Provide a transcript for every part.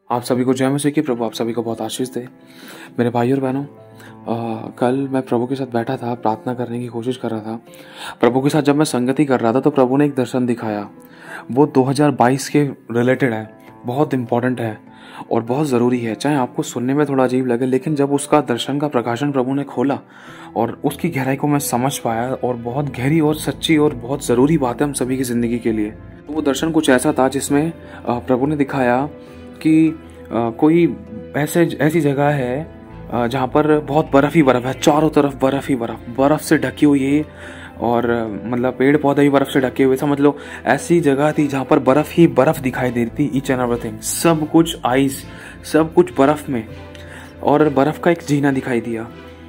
आप सभी को जय मसीह की। प्रभु आप सभी को बहुत आशीष दे। मेरे भाई और बहनों, कल मैं प्रभु के साथ बैठा था, प्रार्थना करने की कोशिश कर रहा था। प्रभु के साथ जब मैं संगति कर रहा था तो प्रभु ने एक दर्शन दिखाया। वो 2022 के रिलेटेड है, बहुत इम्पोर्टेंट है और बहुत ज़रूरी है। चाहे आपको सुनने में थोड़ा अजीब लगे, लेकिन जब उसका दर्शन का प्रकाशन प्रभु ने खोला और उसकी गहराई को मैं समझ पाया, और बहुत गहरी और सच्ची और बहुत ज़रूरी बात है हम सभी की ज़िंदगी के लिए। तो वो दर्शन कुछ ऐसा था जिसमें प्रभु ने दिखाया कि कोई ऐसी जगह है जहाँ पर बहुत बर्फ़ ही बर्फ़ है, चारों तरफ बर्फ़ ही बर्फ़ से ढकी हुई है, और मतलब पेड़ पौधे भी बर्फ़ से ढके हुए। समझ लो ऐसी जगह थी जहाँ पर बर्फ़ ही बर्फ़ दिखाई दे रही थी। ईच एंड एवरीथिंग, सब कुछ आइस, सब कुछ बर्फ़ में, और बर्फ़ का एक जीना दिखाई दिया,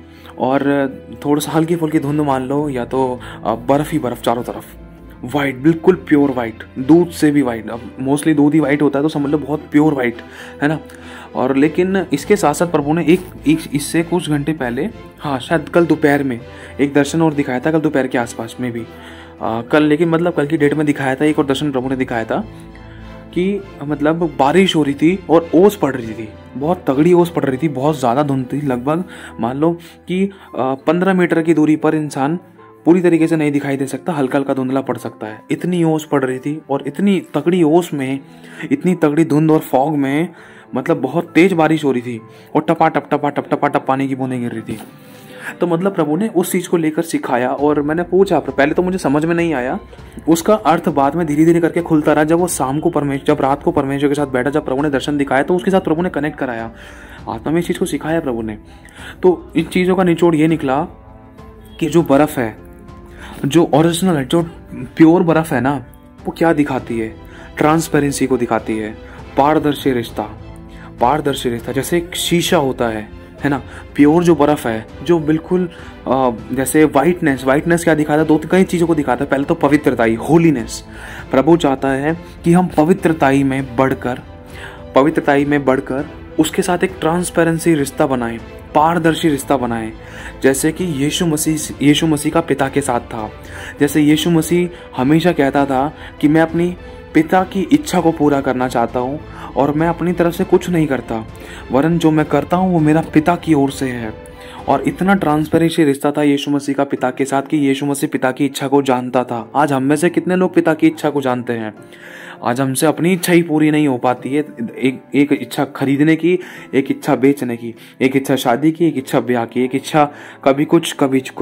और थोड़ा सा हल्की फुल्की धुंध मान लो, या तो बर्फ़ ही बर्फ़ चारों तरफ, वाइट, बिल्कुल प्योर वाइट, दूध से भी वाइट। अब मोस्टली दूध ही वाइट होता है तो समझ लो बहुत प्योर वाइट है ना। और लेकिन इसके साथ साथ प्रभु ने एक इससे कुछ घंटे पहले, हाँ शायद कल दोपहर में एक दर्शन और दिखाया था, कल दोपहर के आसपास में भी कल की डेट में दिखाया था। एक और दर्शन प्रभु ने दिखाया था कि मतलब बारिश हो रही थी और ओस पड़ रही थी, बहुत तगड़ी ओस पड़ रही थी, बहुत ज़्यादा धुंध थी। लगभग मान लो कि 15 मीटर की दूरी पर इंसान पूरी तरीके से नहीं दिखाई दे सकता, हल्का हल्का धुंधला पड़ सकता है। इतनी ओस पड़ रही थी, और इतनी तगड़ी ओस में, इतनी तगड़ी धुंध और फॉग में, मतलब बहुत तेज बारिश हो रही थी, और टपा टप पानी की बूंदें गिर रही थी। तो मतलब प्रभु ने उस चीज़ को लेकर सिखाया, और मैंने पूछा, पहले तो मुझे समझ में नहीं आया, उसका अर्थ बाद में धीरे धीरे करके खुलता रहा। जब रात को परमेश्वर के साथ बैठा, जब प्रभु ने दर्शन दिखाया तो उसके साथ प्रभु ने कनेक्ट कराया, आत्मा में इस चीज़ को सिखाया प्रभु ने। तो इन चीज़ों का निचोड़ ये निकला कि जो बर्फ़ है, जो ओरिजिनल है, जो प्योर बर्फ़ है ना, वो क्या दिखाती है? ट्रांसपेरेंसी को दिखाती है, पारदर्शी रिश्ता। जैसे एक शीशा होता है ना। प्योर जो बर्फ़ है, जो बिल्कुल जैसे वाइटनेस क्या दिखाता है? दो कई चीज़ों को दिखाता है। पहले तो पवित्रताई, होलीनेस। प्रभु चाहता है कि हम पवित्रताई में बढ़कर उसके साथ एक ट्रांसपेरेंसी रिश्ता बनाएं, पारदर्शी रिश्ता बनाएं। जैसे कि यीशु मसीह का पिता के साथ था। जैसे यीशु मसीह हमेशा कहता था कि मैं अपनी पिता की इच्छा को पूरा करना चाहता हूँ, और मैं अपनी तरफ से कुछ नहीं करता, वरन जो मैं करता हूँ वो मेरा पिता की ओर से है। और इतना ट्रांसपेरेंसी रिश्ता था यीशु मसीह का पिता के साथ कि यीशु मसीह पिता की इच्छा को जानता था। आज हम में से कितने लोग पिता की इच्छा को जानते हैं? आज हमसे अपनी इच्छा ही पूरी नहीं हो पाती है। एक इच्छा खरीदने की, एक इच्छा बेचने की, एक इच्छा शादी की, एक इच्छा ब्याह की, एक इच्छा कभी कुछ,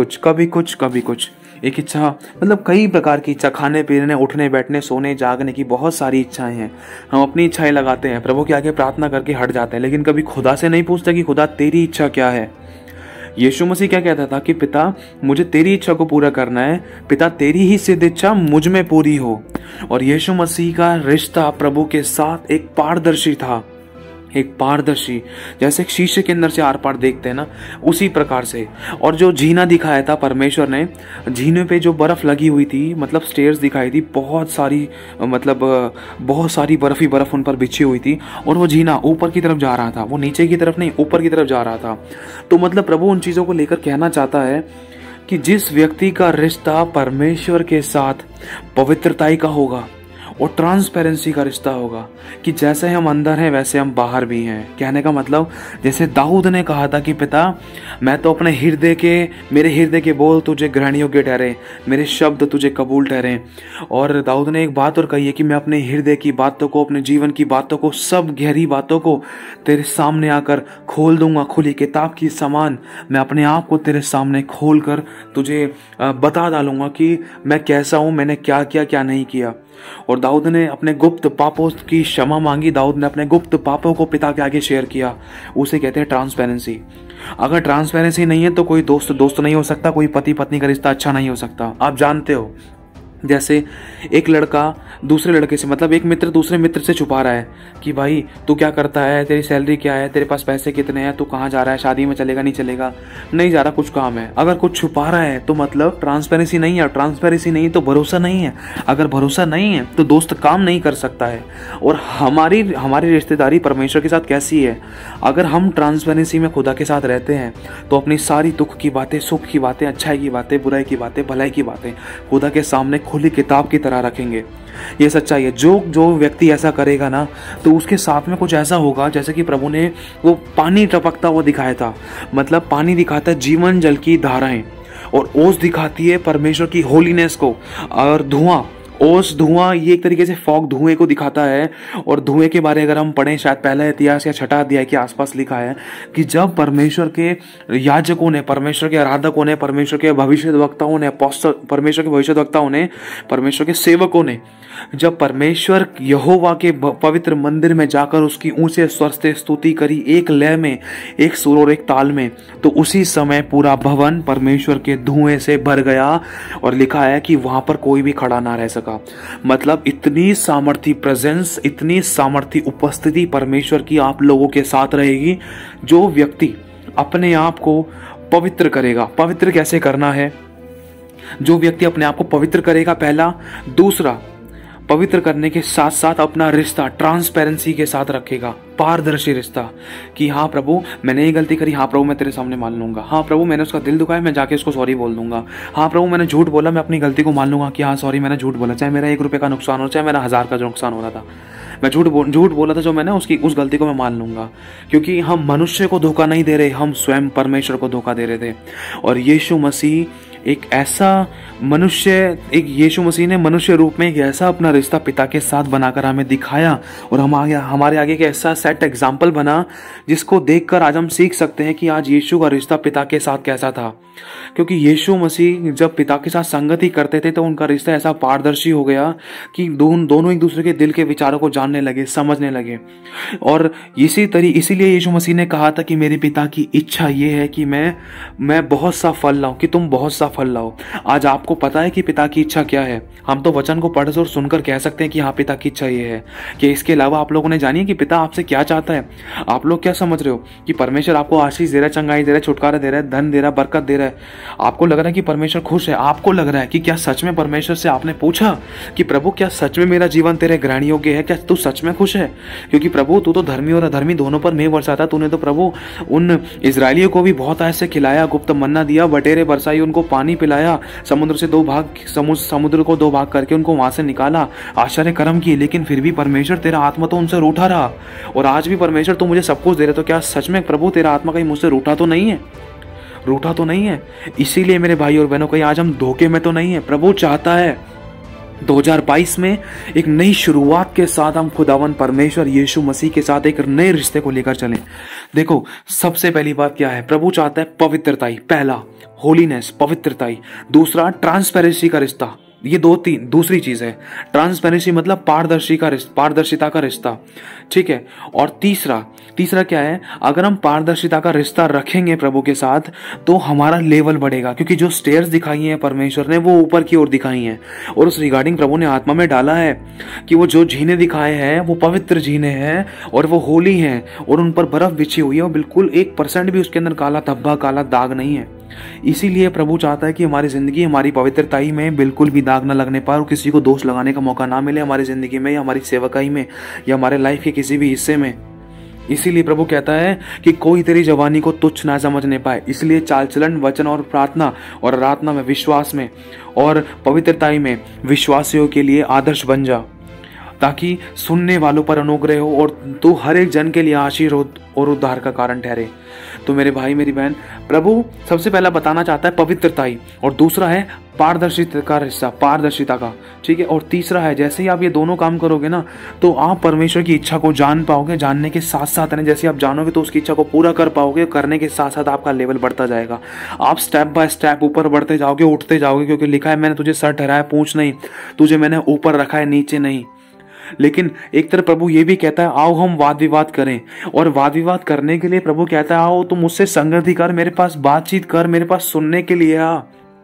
एक इच्छा, मतलब कई प्रकार की इच्छा, खाने पीने, उठने बैठने, सोने जागने की बहुत सारी इच्छाएं हैं। हम अपनी इच्छाएं लगाते हैं, प्रभु के आगे प्रार्थना करके हट जाते हैं, लेकिन कभी खुदा से नहीं पूछते कि खुदा तेरी इच्छा क्या है। यीशु मसीह क्या कहता था कि पिता मुझे तेरी इच्छा को पूरा करना है, पिता तेरी ही सिद्ध इच्छा मुझ में पूरी हो। और यीशु मसीह का रिश्ता प्रभु के साथ एक पारदर्शी था, जैसे एक शीशे के अंदर से आर पार देखते हैं ना, उसी प्रकार से। और जो जीना दिखाया था परमेश्वर ने, जीने पे जो बर्फ लगी हुई थी, मतलब स्टेयर्स दिखाई थी, बहुत सारी बर्फ ही बर्फ उन पर बिछी हुई थी, और वो जीना ऊपर की तरफ जा रहा था, वो नीचे की तरफ नहीं, ऊपर की तरफ जा रहा था। तो मतलब प्रभु उन चीज़ों को लेकर कहना चाहता है कि जिस व्यक्ति का रिश्ता परमेश्वर के साथ पवित्रताई का होगा और ट्रांसपेरेंसी का रिश्ता होगा, कि जैसे हम अंदर हैं वैसे हम बाहर भी हैं। कहने का मतलब, जैसे दाऊद ने कहा था कि पिता मैं तो अपने मेरे हृदय के बोल तुझे ग्रहण योग्य ठहरे, मेरे शब्द तुझे कबूल ठहरे। और दाऊद ने एक बात और कही है कि मैं अपने हृदय की बातों को, अपने जीवन की बातों को, सब गहरी बातों को तेरे सामने आकर खोल दूंगा, खुली किताब की समान। मैं अपने आप को तेरे सामने खोल कर तुझे बता डालूंगा कि मैं कैसा हूँ, मैंने क्या किया, क्या नहीं किया। और दाऊद ने अपने गुप्त पापों की क्षमा मांगी, दाऊद ने अपने गुप्त पापों को पिता के आगे शेयर किया। उसे कहते हैं ट्रांसपेरेंसी। अगर ट्रांसपेरेंसी नहीं है तो कोई दोस्त नहीं हो सकता, कोई पति पत्नी का रिश्ता अच्छा नहीं हो सकता। आप जानते हो, जैसे एक लड़का दूसरे लड़के से, मतलब एक मित्र दूसरे मित्र से छुपा रहा है कि भाई तू क्या करता है, तेरी सैलरी क्या है, तेरे पास पैसे कितने हैं, तू कहाँ जा रहा है, शादी में चलेगा नहीं चलेगा, नहीं जा रहा, कुछ काम है। अगर कुछ छुपा रहा है तो मतलब ट्रांसपेरेंसी नहीं है, ट्रांसपेरेंसी नहीं तो भरोसा नहीं है, अगर भरोसा नहीं है तो दोस्त काम नहीं कर सकता है। और हमारी रिश्तेदारी परमेश्वर के साथ कैसी है? अगर हम ट्रांसपेरेंसी में खुदा के साथ रहते हैं तो अपनी सारी दुख की बातें, सुख की बातें, अच्छाई की बातें, बुराई की बातें, भलाई की बातें खुदा के सामने खुली किताब की तरह रखेंगे। ये सच्चाई है। जो जो व्यक्ति ऐसा करेगा ना, तो उसके साथ में कुछ ऐसा होगा जैसे कि प्रभु ने वो पानी टपकता हुआ दिखाया था। मतलब पानी दिखाता है जीवन जल की धाराएं, और ओस दिखाती है परमेश्वर की होलीनेस को। और धुआं, ओस धुआं, ये एक तरीके से फॉग धुएं को दिखाता है। और धुएं के बारे अगर हम पढ़ें, शायद पहला इतिहास या छठा अध्याय के आसपास लिखा है कि जब परमेश्वर के याजकों ने, परमेश्वर के आराधकों ने, परमेश्वर के भविष्यद्वक्ताओं ने, परमेश्वर के भविष्यद्वक्ताओं ने, परमेश्वर के सेवकों ने, जब परमेश्वर यहोवा के पवित्र मंदिर में जाकर उसकी ऊंचे स्वर से स्तुति करी, एक लय में, एक सुर और एक ताल में, तो उसी समय पूरा भवन परमेश्वर के धुएं से भर गया। और लिखा है कि वहां पर कोई भी खड़ा ना रह सका। मतलब इतनी सामर्थी प्रेजेंस, इतनी सामर्थी उपस्थिति परमेश्वर की आप लोगों के साथ रहेगी। जो व्यक्ति अपने आप को पवित्र करेगा, पवित्र कैसे करना है, जो व्यक्ति अपने आप को पवित्र करेगा, पहला। दूसरा, पवित्र करने के साथ साथ अपना रिश्ता ट्रांसपेरेंसी के साथ रखेगा, पारदर्शी रिश्ता, कि हाँ प्रभु मैंने ये गलती करी, हाँ प्रभु मैं तेरे सामने मान लूंगा, हाँ प्रभु मैंने उसका दिल दुखाया, मैं जाके उसको सॉरी बोल दूंगा, हाँ प्रभु मैंने झूठ बोला, मैं अपनी गलती को मान लूंगा कि हाँ सॉरी मैंने झूठ बोला, चाहे मेरा 1 रुपये का नुकसान हो, चाहे मेरा 1000 का जो नुकसान हो रहा था, मैं झूठ बोला था जो मैंने, उस गलती को मैं मान लूंगा। क्योंकि हम मनुष्य को धोखा नहीं दे रहे, हम स्वयं परमेश्वर को धोखा दे रहे थे। और यीशु मसीह यीशु मसीह ने मनुष्य रूप में एक ऐसा अपना रिश्ता पिता के साथ बनाकर हमें दिखाया, और हमारे आगे एक ऐसा सेट एग्जाम्पल बना जिसको देखकर आज हम सीख सकते हैं कि आज यीशु का रिश्ता पिता के साथ कैसा था। क्योंकि यीशु मसीह जब पिता के साथ संगति करते थे तो उनका रिश्ता ऐसा पारदर्शी हो गया कि दोनों एक दूसरे के दिल के विचारों को जानने लगे, समझने लगे। और इसीलिए यीशु मसीह ने कहा था कि मेरे पिता की इच्छा ये है कि मैं बहुत सा फल लाऊं, कि तुम बहुत सा फल लाओ। आज आपको पता है कि पिता की इच्छा क्या है? हम तो वचन को पढ़ और सुनकर कह सकते हैं कि हाँ पिता की इच्छा ये है। कि इसके अलावा आप लोगों ने जानिए कि पिता आपसे क्या चाहता है। आप लोग क्या समझ रहे हो कि परमेश्वर आपको आशीष दे रहा है, चंगाई दे रहा है, छुटकारा दे रहा है, धन दे रहा है, बरकत दे रहा है? आपको लग रहा है कि परमेश्वर खुश है? आपको लग रहा है कि क्या सच में परमेश्वर से आपने पूछा कि प्रभु क्या सच में मेरा जीवन तेरे ग्रहण योग्य है? क्या तू सच में खुश है? क्योंकि प्रभु तू तो धर्मी और अधर्मी दोनों पर मेघ बरसाता। तूने तो प्रभु उन इजरायलियों को भी बहुत ऐसे खिलाया, गुप्त मन्ना दिया, बटेरे बरसाई, उनको पानी पिलाया, समुद्र को 2 भाग करके उनको वहां से निकाला, आश्चर्य कर्म किए। लेकिन फिर भी परमेश्वर तेरा आत्मा तो उनसे रूठा रहा। और आज भी परमेश्वर तो मुझे सब कुछ दे रहे, तो क्या सच में प्रभु तेरा आत्मा कहीं मुझसे रूठा तो नहीं है? रूठा तो नहीं है? इसीलिए मेरे भाई और बहनों, कहीं आज हम धोखे में तो नहीं है। प्रभु चाहता है 2022 में एक नई शुरुआत के साथ हम खुदावन परमेश्वर यीशु मसीह के साथ एक नए रिश्ते को लेकर चलें। देखो, सबसे पहली बात क्या है? प्रभु चाहता है पवित्रताई। पहला होलीनेस, पवित्रताई। दूसरा ट्रांसपेरेंसी का रिश्ता। ये दूसरी चीज है। ट्रांसपेरेंसी मतलब पारदर्शिता का रिश्ता, ठीक है। और तीसरा क्या है? अगर हम पारदर्शिता का रिश्ता रखेंगे प्रभु के साथ तो हमारा लेवल बढ़ेगा। क्योंकि जो स्टेयर्स दिखाई हैं परमेश्वर ने वो ऊपर की ओर दिखाई हैं, और उस रिगार्डिंग प्रभु ने आत्मा में डाला है कि वो जो झीने दिखाए हैं वो पवित्र झीने हैं और वो होली हैं, और उन पर बर्फ बिछी हुई है और बिल्कुल 1% भी उसके अंदर काला धब्बा, काला दाग नहीं है। इसीलिए प्रभु चाहता है कि हमारी जिंदगी, हमारी पवित्रताई में बिल्कुल भी दाग न लगने पाए और किसी को दोष लगाने का मौका ना मिले हमारी जिंदगी में या हमारी सेवकाई में या हमारे लाइफ के किसी भी हिस्से में। इसीलिए प्रभु कहता है कि कोई तेरी जवानी को तुच्छ ना समझने पाए। इसलिए चाल चलन, वचन और प्रार्थना और आराधना में, विश्वास में और पवित्रताई में विश्वासियों के लिए आदर्श बन जा, ताकि सुनने वालों पर अनुग्रह हो और तू हर एक जन के लिए आशीर्वाद और उद्धार का कारण ठहरे। तो मेरे भाई, मेरी बहन, प्रभु सबसे पहला बताना चाहता है पवित्रताई, और दूसरा है पारदर्शिता का रिश्ता, पारदर्शिता का, ठीक है। और तीसरा है, जैसे ही आप ये दोनों काम करोगे ना तो आप परमेश्वर की इच्छा को जान पाओगे। जानने के साथ साथ है, जैसे आप जानोगे तो उसकी इच्छा को पूरा कर पाओगे। करने के साथ साथ आपका लेवल बढ़ता जाएगा। आप स्टेप बाय स्टेप ऊपर बढ़ते जाओगे, उठते जाओगे। क्योंकि लिखा है, मैंने तुझे सर ठहराया पूंछ नहीं, तुझे मैंने ऊपर रखा है नीचे नहीं। लेकिन एक तरफ प्रभु ये भी कहता है, आओ हम वाद विवाद करें। और वाद विवाद करने के लिए प्रभु कहता है, आओ तुम मुझसे संगति कर, मेरे पास बातचीत कर, मेरे पास सुनने के लिए आ।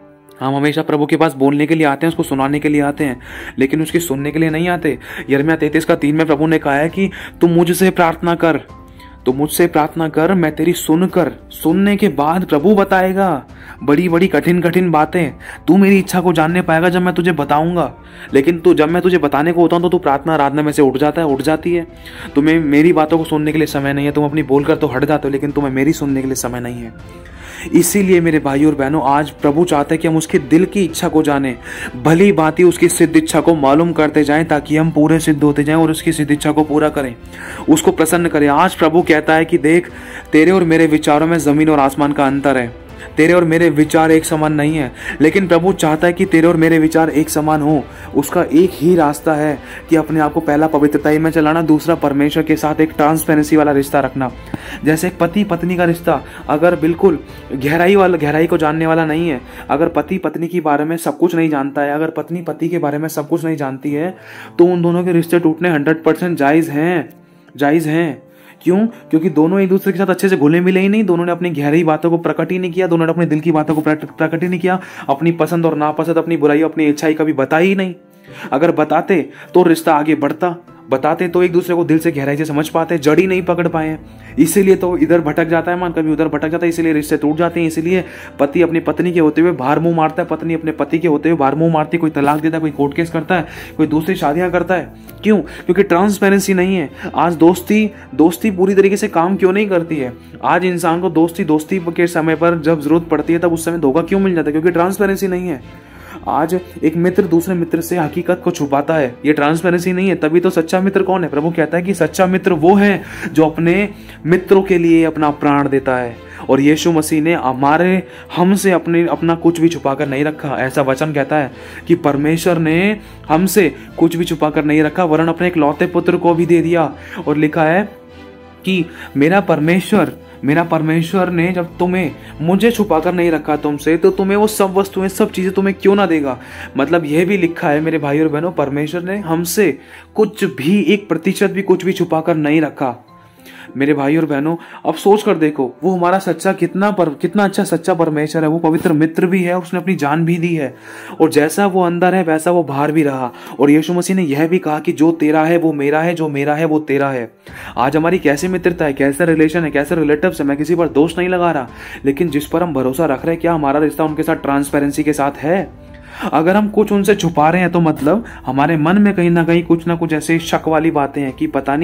हम हमेशा प्रभु के पास बोलने के लिए आते हैं, उसको सुनाने के लिए आते हैं, लेकिन उसकी सुनने के लिए नहीं आते। यिर्मयाह 33:3 में प्रभु ने कहा है कि तुम मुझसे प्रार्थना कर, तो मुझसे प्रार्थना कर, मैं तेरी सुनने के बाद प्रभु बताएगा बड़ी बड़ी कठिन बातें। तू मेरी इच्छा को जानने पाएगा जब मैं तुझे बताऊंगा। लेकिन जब मैं तुझे बताने को होता हूं तो तू प्रार्थना आराधना में से उठ जाती है। तुम्हें मेरी बातों को सुनने के लिए समय नहीं है। तुम अपनी बोलकर तो हट जाते हो, लेकिन तुम्हें मेरी सुनने के लिए समय नहीं है। इसीलिए मेरे भाई और बहनों, आज प्रभु चाहते हैं कि हम उसके दिल की इच्छा को जाने, भली भांति उसकी सिद्ध इच्छा को मालूम करते जाएं, ताकि हम पूरे सिद्ध होते जाएं और उसकी सिद्ध इच्छा को पूरा करें, उसको प्रसन्न करें। आज प्रभु कहता है कि देख, तेरे और मेरे विचारों में जमीन और आसमान का अंतर है, तेरे और मेरे विचार एक समान नहीं है, लेकिन प्रभु चाहता है कि तेरे और मेरे विचार एक समान हो। उसका एक ही रास्ता है कि अपने आप को पहला पवित्रताई में चलाना, दूसरा परमेश्वर के साथ एक ट्रांसपेरेंसी वाला रिश्ता रखना। जैसे एक पति पत्नी का रिश्ता अगर बिल्कुल गहराई को जानने वाला नहीं है, अगर पति पत्नी के बारे में सब कुछ नहीं जानता है, अगर पत्नी पति के बारे में सब कुछ नहीं जानती है, तो उन दोनों के रिश्ते टूटने 100% जायज हैं। क्यों? क्योंकि दोनों एक दूसरे के साथ अच्छे से घुले मिले ही नहीं, दोनों ने अपनी गहरी बातों को प्रकट ही नहीं किया, दोनों ने अपने दिल की बातों को प्रकट ही नहीं किया, अपनी पसंद और नापसंद, अपनी बुराई, अपनी इच्छाई कभी बताई ही नहीं। अगर बताते तो रिश्ता आगे बढ़ता, बताते तो एक दूसरे को दिल से गहराई से समझ पाते, जड़ ही नहीं पकड़ पाए, इसीलिए तो इधर भटक जाता है मन, कभी उधर भटक जाता है, इसीलिए रिश्ते टूट जाते हैं। इसीलिए पति अपनी पत्नी के होते हुए बाहर मुंह मारता है, पत्नी अपने पति के होते हुए बाहर मुंह मारती है, कोई तलाक देता है, कोई कोर्ट केस करता है, कोई दूसरी शादियां करता है। क्यों? क्योंकि ट्रांसपेरेंसी नहीं है। आज दोस्ती पूरी तरीके से काम क्यों नहीं करती है? आज इंसान को दोस्ती के समय पर जब जरूरत पड़ती है तब उस समय धोखा क्यों मिल जाता है? क्योंकि ट्रांसपेरेंसी नहीं है। आज एक मित्र दूसरे मित्र से हकीकत को छुपाता है, ये ट्रांसपेरेंसी नहीं है। तभी तो सच्चा मित्र कौन है? प्रभु कहता है कि सच्चा मित्र वो है जो अपने मित्रों के लिए अपना प्राण देता है। और यीशु मसीह ने हमसे अपना कुछ भी छुपाकर नहीं रखा। ऐसा वचन कहता है कि परमेश्वर ने हमसे कुछ भी छुपाकर नहीं रखा, वरन अपने एक लौते पुत्र को भी दे दिया। और लिखा है कि मेरा परमेश्वर ने जब मुझे छुपाकर नहीं रखा तुमसे, तो तुम्हें वो सब वस्तुएं, सब चीजें तुम्हें क्यों ना देगा। मतलब यह भी लिखा है मेरे भाई और बहनों, परमेश्वर ने हमसे कुछ भी, 1% भी कुछ भी छुपाकर नहीं रखा। मेरे भाई और बहनों, अब सोच कर देखो, वो हमारा कितना अच्छा सच्चा परमेश्वर है। वो पवित्र मित्र भी है, उसने अपनी जान भी दी है, और जैसा वो अंदर है वैसा वो बाहर भी रहा। और यीशु मसीह ने यह भी कहा कि जो तेरा है वो मेरा है, जो मेरा है वो तेरा है। आज हमारी कैसी मित्रता है, कैसा रिलेशन है, कैसे रिलेटिव्स है, मैं किसी पर दोष नहीं लगा रहा, लेकिन जिस पर हम भरोसा रख रहे हैं, क्या हमारा रिश्ता उनके साथ ट्रांसपेरेंसी के साथ है? अगर हम कुछ उनसे छुपा रहे हैं तो मतलब हमारे मन में कहीं ना कुछ ऐसे शक वाली बातें हैं कि पता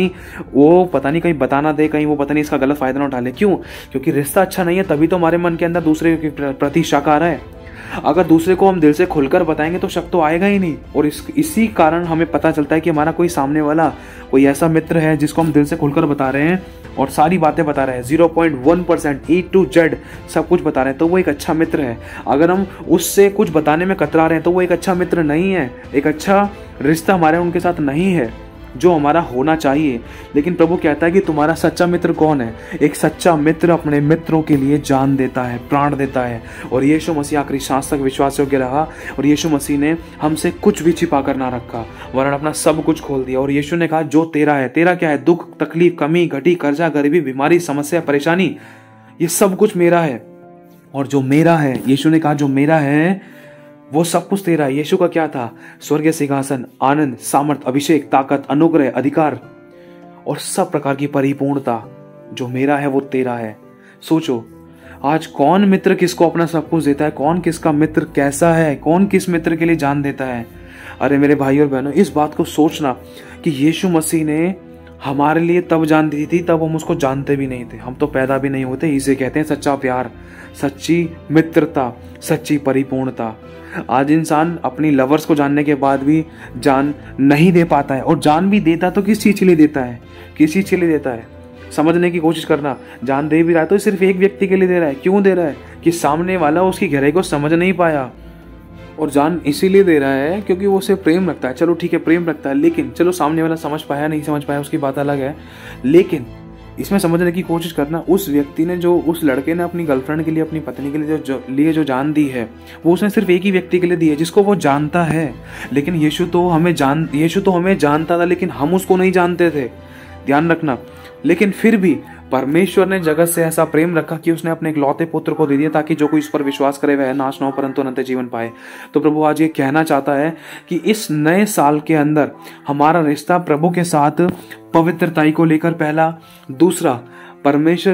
नहीं कहीं बता ना दे, कहीं वो पता नहीं इसका गलत फायदा ना उठा ले। क्यों? क्योंकि रिश्ता अच्छा नहीं है, तभी तो हमारे मन के अंदर दूसरे के प्रति शक आ रहा है। अगर दूसरे को हम दिल से खुलकर बताएंगे तो शक तो आएगा ही नहीं। और इसी कारण हमें पता चलता है कि हमारा कोई सामने वाला कोई ऐसा मित्र है जिसको हम दिल से खुलकर बता रहे हैं और सारी बातें बता रहे हैं, 0.1% E to Z सब कुछ बता रहे हैं, तो वो एक अच्छा मित्र है। अगर हम उससे कुछ बताने में कतरा रहे हैं तो वो एक अच्छा मित्र नहीं है, एक अच्छा रिश्ता हमारे उनके साथ नहीं है जो हमारा होना चाहिए। लेकिन प्रभु कहता है कि तुम्हारा सच्चा मित्र कौन है? एक सच्चा मित्र अपने मित्रों के लिए जान देता है, प्राण देता है। और यीशु मसीह आखिरी सांस तक विश्वास योग्य रहा, और यीशु मसीह ने हमसे कुछ भी छिपा कर ना रखा, वरन अपना सब कुछ खोल दिया। और यीशु ने कहा जो तेरा है, तेरा क्या है? दुख, तकलीफ, कमी, घटी, कर्जा, गरीबी, बीमारी, समस्या, परेशानी, ये सब कुछ मेरा है। और जो मेरा है, यीशु ने कहा जो मेरा है वो सब कुछ तेरा है। यीशु का क्या था? स्वर्गीय सिंहासन, आनंद, सामर्थ, अभिषेक, ताकत, अनुग्रह, अधिकार और सब प्रकार की परिपूर्णता। जो मेरा है वो तेरा है। सोचो, आज कौन मित्र किसको अपना सब कुछ देता है? कौन किसका मित्र कैसा है? कौन किस मित्र के लिए जान देता है? अरे मेरे भाई और बहनों, इस बात को सोचना कि यीशु मसीह ने हमारे लिए तब जान दी थी, तब हम उसको जानते भी नहीं थे, हम तो पैदा भी नहीं होते। इसे कहते हैं सच्चा प्यार, सच्ची मित्रता, सच्ची परिपूर्णता। आज इंसान अपनी लवर्स को जानने के बाद भी जान नहीं दे पाता है, और जान भी देता तो किस चीज के लिए देता है? किस चीज के लिए देता है? समझने की कोशिश करना। जान दे भी रहा है तो सिर्फ एक व्यक्ति के लिए दे रहा है। क्यों दे रहा है? कि सामने वाला उसकी गहराई को समझ नहीं पाया। और जान इसीलिए दे रहा है क्योंकि वो उसे प्रेम रखता है। चलो ठीक है, प्रेम रखता है, लेकिन चलो सामने वाला समझ पाया नहीं समझ पाया उसकी बात अलग है, लेकिन इसमें समझने की कोशिश करना, उस व्यक्ति ने उस लड़के ने अपनी गर्लफ्रेंड के लिए, अपनी पत्नी के लिए जो जान दी है, वो उसने सिर्फ एक ही व्यक्ति के लिए दी है जिसको वो जानता है। लेकिन यीशु तो हमें जानता था, लेकिन हम उसको नहीं जानते थे, ध्यान रखना। लेकिन फिर भी परमेश्वर ने जगत से ऐसा प्रेम रखा कि उसने अपने इकलौते पुत्र को दे दिया, ताकि जो कोई इस पर विश्वास करे वह नाश न हो परंतु अनंत जीवन पाए। तो प्रभु आज ये कहना चाहता है कि इस नए साल के अंदर हमारा रिश्ता प्रभु के साथ पवित्रताई को लेकर, पहला, दूसरा परमेश्वर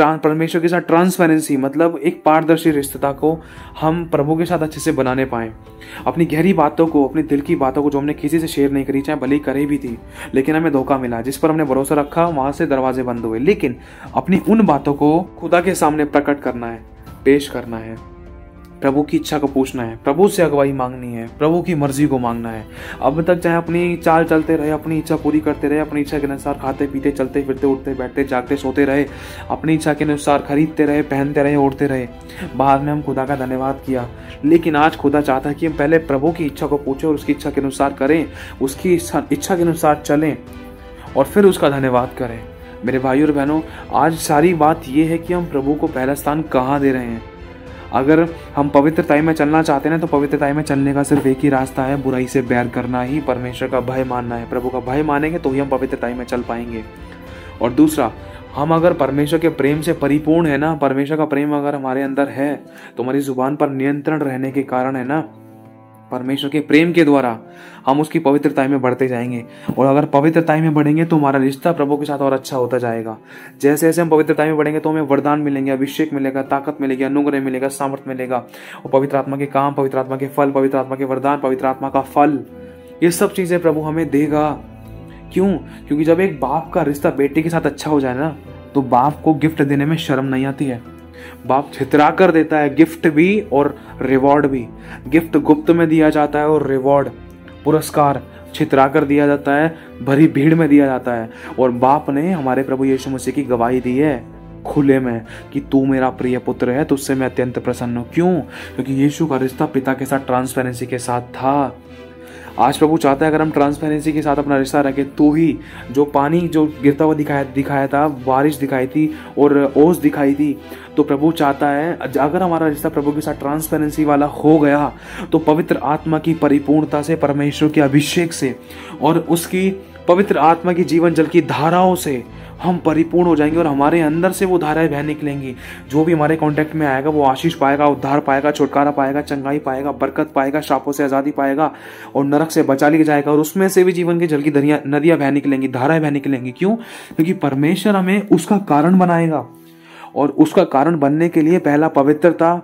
के साथ ट्रांसपेरेंसी, मतलब एक पारदर्शी रिश्ता को हम प्रभु के साथ अच्छे से बनाने पाए। अपनी गहरी बातों को, अपने दिल की बातों को जो हमने किसी से शेयर नहीं करी, चाहे भले ही करे भी थी, लेकिन हमें धोखा मिला, जिस पर हमने भरोसा रखा वहां से दरवाजे बंद हुए। लेकिन अपनी उन बातों को खुदा के सामने प्रकट करना है, पेश करना है, प्रभु की इच्छा को पूछना है, प्रभु से अगुवाई मांगनी है, प्रभु की मर्जी को मांगना है। अब तक चाहे अपनी चाल चलते रहे, अपनी इच्छा पूरी करते रहे, अपनी इच्छा के अनुसार खाते पीते चलते फिरते उठते बैठते जागते सोते रहे, अपनी इच्छा के अनुसार खरीदते रहे, पहनते रहे, ओढ़ते रहे, बाद में हम खुदा का धन्यवाद किया। लेकिन आज खुदा चाहता है कि हम पहले प्रभु की इच्छा को पूछें और उसकी इच्छा के अनुसार करें, उसकी इच्छा के अनुसार चलें और फिर उसका धन्यवाद करें। मेरे भाइयों और बहनों, आज सारी बात यह है कि हम प्रभु को पहला स्थान कहाँ दे रहे हैं। अगर हम पवित्रताई में चलना चाहते हैं तो पवित्रताई में चलने का सिर्फ एक ही रास्ता है, बुराई से बैर करना ही, परमेश्वर का भय मानना है। प्रभु का भय मानेंगे तो ही हम पवित्रताई में चल पाएंगे। और दूसरा, हम अगर परमेश्वर के प्रेम से परिपूर्ण है ना, परमेश्वर का प्रेम अगर हमारे अंदर है तो हमारी जुबान पर नियंत्रण रहने के कारण है ना, परमेश्वर के प्रेम के द्वारा हम उसकी पवित्रता में बढ़ते जाएंगे। और अगर पवित्रता में बढ़ेंगे तो हमारा रिश्ता प्रभु के साथ और अच्छा होता जाएगा। जैसे जैसे हम पवित्रता में बढ़ेंगे तो हमें वरदान मिलेंगे, अभिषेक मिलेगा, ताकत मिलेगी, अनुग्रह मिलेगा, सामर्थ्य मिलेगा। और पवित्र आत्मा के काम, पवित्र आत्मा के फल, पवित्र आत्मा के वरदान, पवित्र आत्मा का फल, ये सब चीजें प्रभु हमें देगा। क्यों? क्योंकि जब एक बाप का रिश्ता बेटे के साथ अच्छा हो जाए ना, तो बाप को गिफ्ट देने में शर्म नहीं आती है। बाप छितरा कर देता है, गिफ्ट भी और रिवॉर्ड भी। गिफ्ट गुप्त में दिया जाता है और रिवॉर्ड, पुरस्कार छितरा कर दिया जाता है, भरी भीड़ में दिया जाता है। और बाप ने हमारे प्रभु यीशु मसीह की गवाही दी है खुले में कि तू मेरा प्रिय पुत्र है, तुझसे मैं अत्यंत प्रसन्न हूं। क्यों? क्योंकि यीशु का रिश्ता पिता के साथ ट्रांसपेरेंसी के साथ था। आज प्रभु चाहता है अगर हम ट्रांसपेरेंसी के साथ अपना रिश्ता रखें तो ही जो पानी जो गिरता हुआ दिखाया था, बारिश दिखाई थी और ओस दिखाई थी, तो प्रभु चाहता है अगर हमारा रिश्ता प्रभु के साथ ट्रांसपेरेंसी वाला हो गया तो पवित्र आत्मा की परिपूर्णता से, परमेश्वर के अभिषेक से और उसकी पवित्र आत्मा की जीवन जल की धाराओं से हम परिपूर्ण हो जाएंगे और हमारे अंदर से वो धाराएं बह निकलेंगी। जो भी हमारे कांटेक्ट में आएगा वो आशीष पाएगा, उद्धार पाएगा, छुटकारा पाएगा, चंगाई पाएगा, बरकत पाएगा, शापों से आजादी पाएगा और नरक से बचा लिया जाएगा। और उसमें से भी जीवन के जल की नदियां बह निकलेंगी, धाराएं बह निकलेंगी। क्यों? क्योंकि परमेश्वर हमें उसका कारण बनाएगा। और उसका कारण बनने के लिए पहला पवित्रता,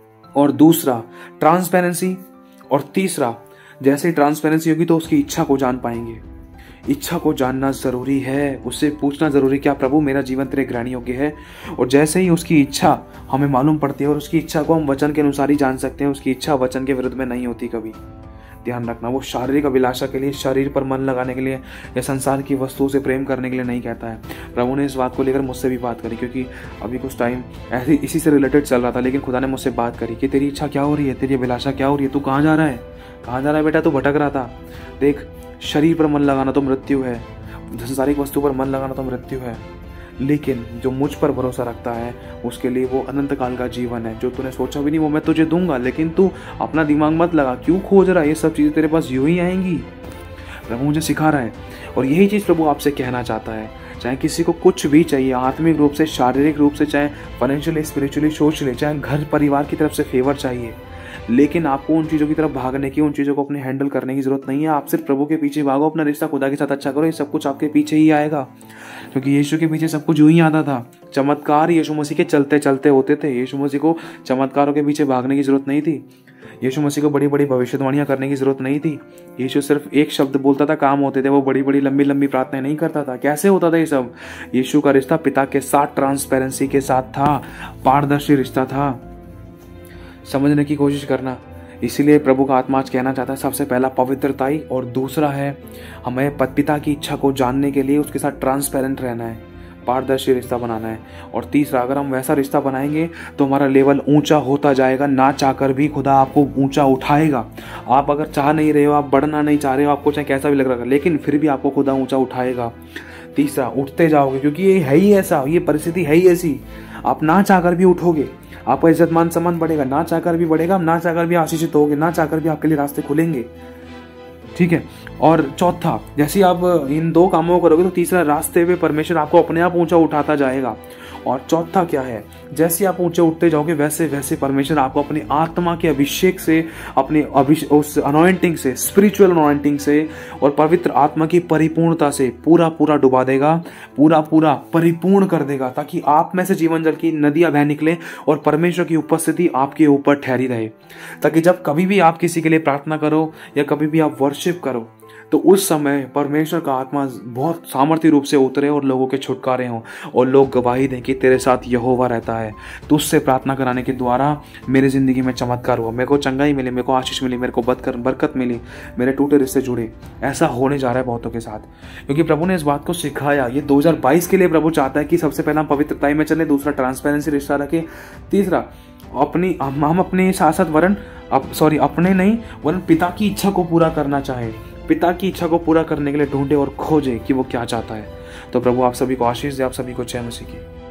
और दूसरा ट्रांसपेरेंसी, और तीसरा जैसे ट्रांसपेरेंसी होगी तो उसकी इच्छा को जान पाएंगे। इच्छा को जानना जरूरी है, उससे पूछना जरूरी, क्या प्रभु मेरा जीवन तेरे ग्रहण योग्य है। और जैसे ही उसकी इच्छा हमें मालूम पड़ती है और उसकी इच्छा को हम वचन के अनुसार ही जान सकते हैं, उसकी इच्छा वचन के विरुद्ध में नहीं होती कभी। ध्यान रखना, वो शारीरिक अभिलाषा के लिए, शरीर पर मन लगाने के लिए या संसार की वस्तुओं से प्रेम करने के लिए नहीं कहता है। प्रभु ने इस बात को लेकर मुझसे भी बात करी, क्योंकि अभी कुछ टाइम ऐसे इसी से रिलेटेड चल रहा था। लेकिन खुदा ने मुझसे बात करी कि तेरी इच्छा क्या हो रही है, तेरी अभिलाषा क्या हो रही है, तू कहाँ जा रहा है, कहाँ जा रहा है बेटा, तू भटक रहा था। देख, शरीर पर मन लगाना तो मृत्यु है, संसारिक वस्तु पर मन लगाना तो मृत्यु है, लेकिन जो मुझ पर भरोसा रखता है उसके लिए वो अनंत काल का जीवन है। जो तूने सोचा भी नहीं वो मैं तुझे दूंगा, लेकिन तू अपना दिमाग मत लगा, क्यों खोज रहा है, ये सब चीजें तेरे पास यूं ही आएंगी। प्रभु मुझे सिखा रहा है और यही चीज प्रभु आपसे कहना चाहता है। चाहे किसी को कुछ भी चाहिए, आत्मिक रूप से, शारीरिक रूप से, चाहे फाइनेंशियली, स्पिरिचुअली, सोशली, चाहे घर परिवार की तरफ से फेवर चाहिए, लेकिन आपको उन चीज़ों की तरफ भागने की, उन चीज़ों को अपने हैंडल करने की जरूरत नहीं है। आप सिर्फ प्रभु के पीछे भागो, अपना रिश्ता खुदा के साथ अच्छा करो, ये सब कुछ आपके पीछे ही आएगा। क्योंकि यीशु के पीछे सब कुछ यूं ही आता था। चमत्कार यीशु मसीह के चलते चलते होते थे। यीशु मसीह को चमत्कारों के पीछे भागने की जरूरत नहीं थी। यीशु मसीह को बड़ी बड़ी भविष्यवाणियां करने की जरूरत नहीं थी। यीशु सिर्फ एक शब्द बोलता था, काम होते थे। वो बड़ी बड़ी लंबी लंबी प्रार्थनाएं नहीं करता था। कैसे होता था ये सब? यीशु का रिश्ता पिता के साथ ट्रांसपेरेंसी के साथ था, पारदर्शी रिश्ता था। समझने की कोशिश करना। इसीलिए प्रभु का आत्मा आज कहना चाहता है, सबसे पहला पवित्रताई, और दूसरा है हमें पिता की इच्छा को जानने के लिए उसके साथ ट्रांसपेरेंट रहना है, पारदर्शी रिश्ता बनाना है। और तीसरा, अगर हम वैसा रिश्ता बनाएंगे तो हमारा लेवल ऊंचा होता जाएगा। ना चाहकर भी खुदा आपको ऊंचा उठाएगा। आप अगर चाह नहीं रहे हो, आप बढ़ना नहीं चाह रहे हो, आपको चाहे कैसा भी लग रहा है, लेकिन फिर भी आपको खुदा ऊंचा उठाएगा। तीसरा, उठते जाओगे, क्योंकि ये है ही ऐसा, ये परिस्थिति है ही ऐसी। आप ना चाहकर भी उठोगे, आपका इज्जत मान सम्मान बढ़ेगा, ना चाहकर भी बढ़ेगा, ना चाहकर भी आशीषित होगे, ना चाहकर भी आपके लिए रास्ते खुलेंगे। ठीक है। और चौथा, जैसे आप इन दो कामों को करोगे तो तीसरा, रास्ते पे परमेश्वर आपको अपने आप ऊंचा उठाता जाएगा। और चौथा क्या है? जैसे आप ऊंचे उठते जाओगे वैसे वैसे परमेश्वर आपको अपनी आत्मा के अभिषेक से, अपने उस अनॉइंटिंग से, स्पिरिचुअल अनॉइंटिंग से और पवित्र आत्मा की परिपूर्णता से पूरा पूरा डुबा देगा, पूरा पूरा परिपूर्ण कर देगा, ताकि आप में से जीवन जल की नदियां बह निकले और परमेश्वर की उपस्थिति आपके ऊपर ठहरी रहे। ताकि जब कभी भी आप किसी के लिए प्रार्थना करो या कभी भी आप वर्शिप करो, तो उस समय परमेश्वर का आत्मा बहुत सामर्थ्य रूप से उतरे और लोगों के छुटकारे हों और लोग गवाही दें कि तेरे साथ यहोवा रहता है। तो उससे प्रार्थना कराने के द्वारा मेरी ज़िंदगी में चमत्कार हुआ, मेरे को चंगाई मिली, मेरे को आशीष मिली, मेरे को बरकत मिली, मेरे टूटे रिश्ते जुड़े। ऐसा होने जा रहा है बहुतों के साथ, क्योंकि प्रभु ने इस बात को सिखाया। ये 2022 के लिए प्रभु चाहता है कि सबसे पहला हम पवित्रताई में चले, दूसरा ट्रांसपेरेंसी रिश्ता रखें, तीसरा हम अपने साथ साथ अपने नहीं वरन पिता की इच्छा को पूरा करना चाहें, पिता की इच्छा को पूरा करने के लिए ढूंढे और खोजे कि वो क्या चाहता है। तो प्रभु आप सभी को आशीष दे, आप सभी को जय मसीह की।